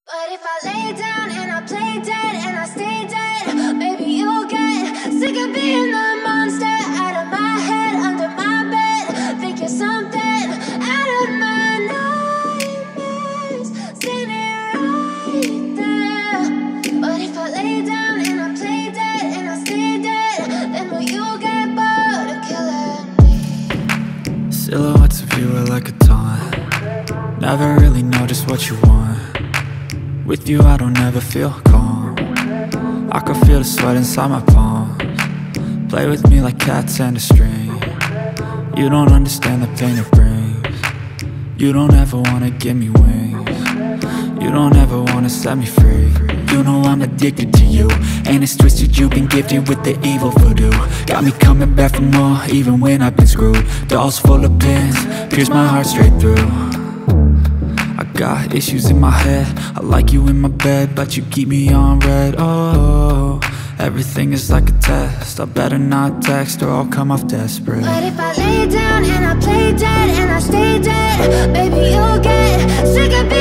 But if I lay down and I play dead and I stay dead, maybe you'll get sick of being the monster out of my head, under my bed. Think you're something out of my nightmares, standing right there. But if I lay down and I play dead and I stay dead, then will you get bored of killing me? Silhouettes of you are like a taunt. Never really know just what you want. With you I don't ever feel calm. I can feel the sweat inside my palms. Play with me like cats and a string. You don't understand the pain it brings. You don't ever wanna give me wings. You don't ever wanna set me free. You know I'm addicted to you, and it's twisted, you've been gifted with the evil voodoo. Got me coming back for more, even when I've been screwed. Dolls full of pins, pierce my heart straight through. I got issues in my head, I like you in my bed, but you keep me on red. Oh, everything is like a test, I better not text or I'll come off desperate. But if I lay down and I play dead and I stay dead, baby you'll get sick of being